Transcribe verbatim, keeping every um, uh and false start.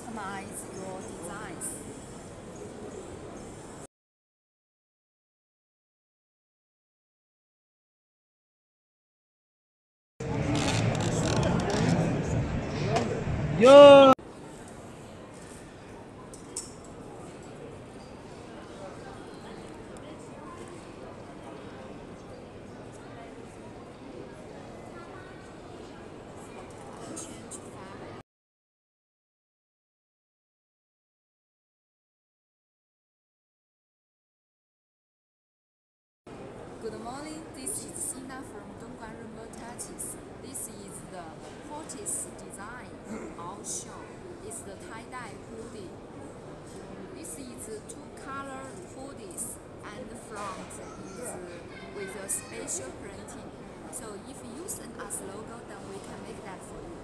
customize your designs. Yo! Good morning, this is Sina from Dongguan Rainbow Touches. This is the hottest design on show. It's the tie-dye hoodie. This is two color hoodies and the front is with a special printing. So if you send us logo, then we can make that for you.